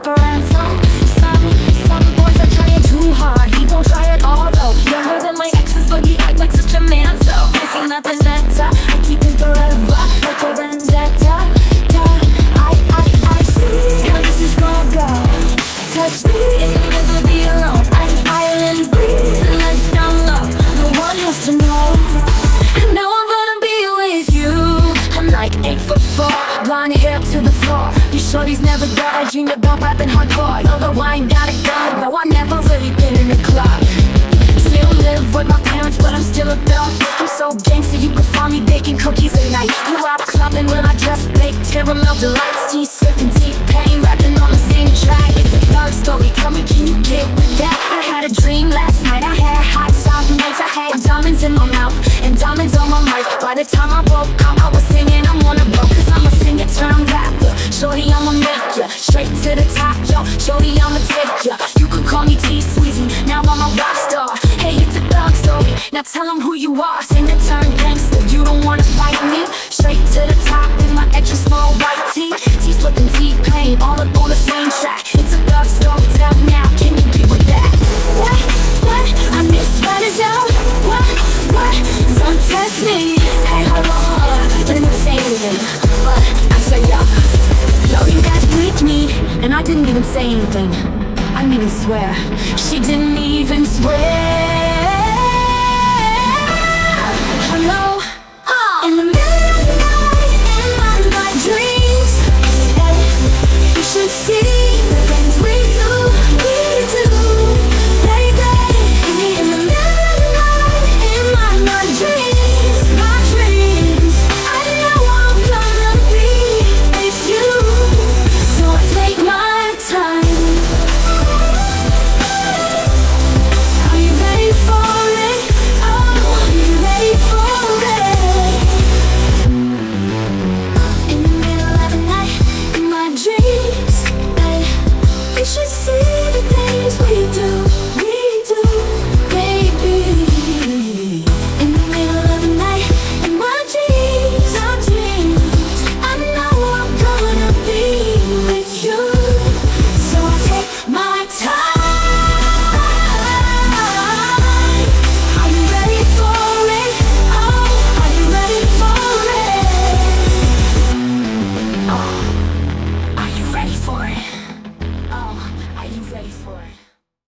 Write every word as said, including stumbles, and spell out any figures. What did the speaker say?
for ransom. Some, some boys are trying too hard. He won't try at all though. Younger than my exes, but he act like such a man. So I see nothing better. I keep him forever, like a vendetta-ta. I, I, I see how this is gonna go. Touch me and you'll never be alone. I, island breeze and let down low. No one has to know. Now I'm gonna be with you. I'm like eight foot four, blonde hair to the floor. You shorties never got. I dreamed about rapping hardcore. Although I ain't got a gun, no, I never really been in a club. Still live with my parents, but I'm still a adult. I'm so gangster, you can find me baking cookies at night. You out clubbing when I just bake caramel delights. T-Swift and T-Pain rapping on the same track. It's a thug story, tell me, can you get with that? I had a dream last night, I had hot soft nights. I had diamonds in my mouth and diamonds on my mic. By the time I woke up, I was singing, I'm on a boat. Cause I'm a singer turned rapper. Shorty, I'ma make ya straight to the top, yo. Shorty, I'ma take ya. You can call me T-Sweezy, now I'm a rock star. Hey, it's a thug story, now tell them who you are. Singer turned gangster, you don't wanna fight me. Straight to the top in my extra small white tee. T-Swift and T-Pain, all up on the same track. It's a thug story, tell me now, can you be with that? What, what, I misspelled out. What, what, don't test me. Hey, hold on, let me say anything. But I say yo, yo, you guys bleeped me, and I didn't even say anything. I didn't even swear.